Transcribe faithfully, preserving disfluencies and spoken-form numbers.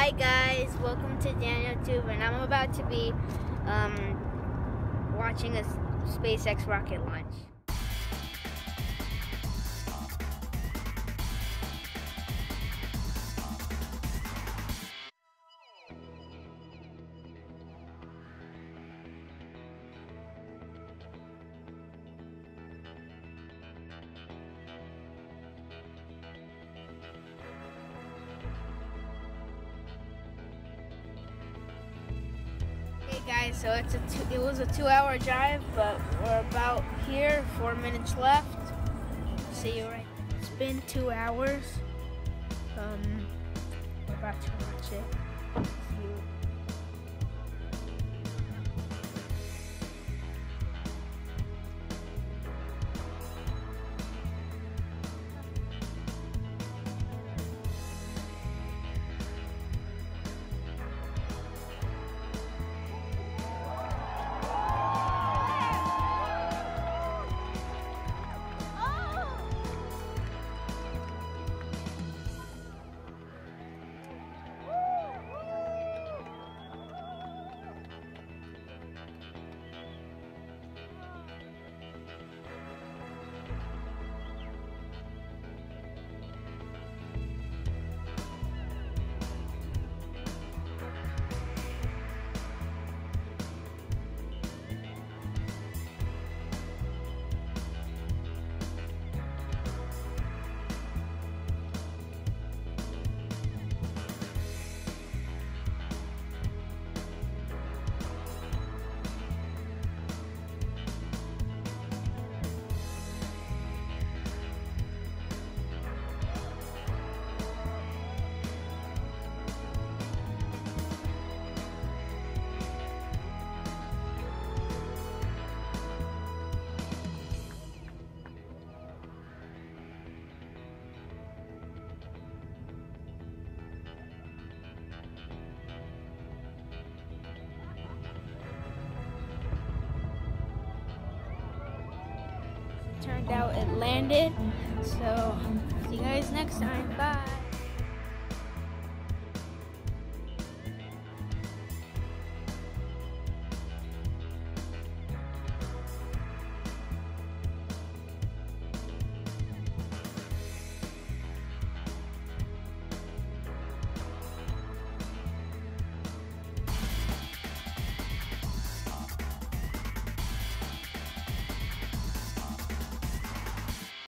Hi guys, welcome to Daniel Tube, and I'm about to be um, watching a SpaceX rocket launch. Hey guys, so it's a two, it was a two-hour drive, but we're about here. Four minutes left. See you right. It's been two hours. Um, we're about to watch it. See you. Turned out it landed, so see you guys next time. Bye.